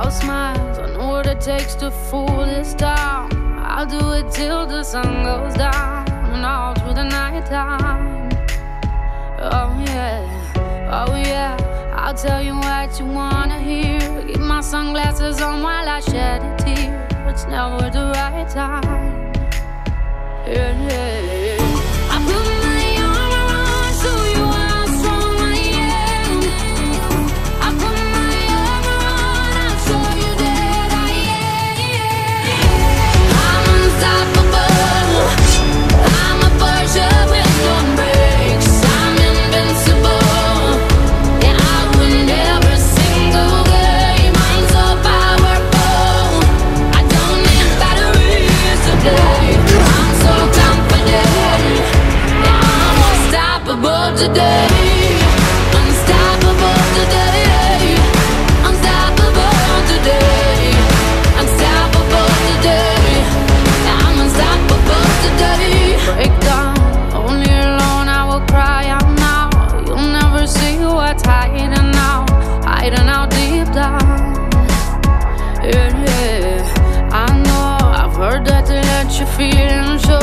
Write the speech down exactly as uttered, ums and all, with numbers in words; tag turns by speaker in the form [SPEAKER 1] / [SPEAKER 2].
[SPEAKER 1] All smiles, I know what it takes to fool this town. I'll do it till the sun goes down and all through the night time. Oh yeah, oh yeah, I'll tell you what you wanna hear. Keep my sunglasses on while I shed a tear. It's never the right time. Yeah, yeah, yeah. I put my armor on, show you how strong I am. I put my armor on, I'll show you that I am. I'm unstoppable. I'm a Porsche with no brakes. I'm invincible. Yeah, I win every single game. I'm so powerful. I don't need batteries today. I'm so confident. Yeah, I'm unstoppable today. Unstoppable today. Unstoppable today. Unstoppable today. I'm unstoppable today. Break down, only alone I will cry out now. You'll never see what's hiding out, hiding out deep down. Yeah, yeah, I know, I've heard that they let you feel and show